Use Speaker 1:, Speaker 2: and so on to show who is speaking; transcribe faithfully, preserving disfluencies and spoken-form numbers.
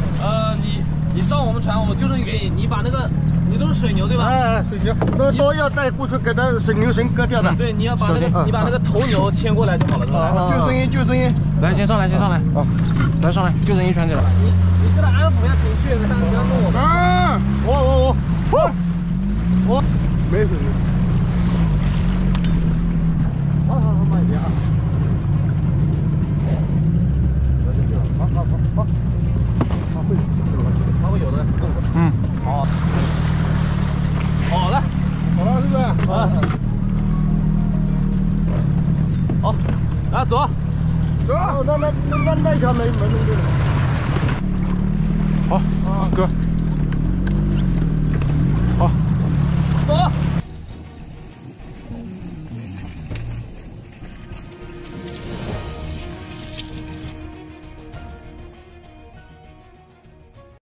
Speaker 1: 呃，你你上我们船，我纠正给你，你把那个你都是水牛对吧？
Speaker 2: 哎哎，水牛，那都要带过去给它水牛绳割掉的。
Speaker 1: 对，你要把那个你把那个头牛牵过来就好了，是吧？
Speaker 2: 救生衣，救生衣。
Speaker 3: 来，先上来，先上来。啊，来上来，救生衣穿起来。
Speaker 1: 你你给他安抚一下情绪，让他不要弄我们。
Speaker 2: 啊！我我我我我，没事。好好好，慢一点啊。好好好好。他会，
Speaker 1: 他会有的。
Speaker 3: 嗯。
Speaker 1: 好。好了，
Speaker 2: 好了，是不是？
Speaker 1: 啊。好，来走。
Speaker 2: 走，那那那那那条没没弄对了。
Speaker 3: 好，哥。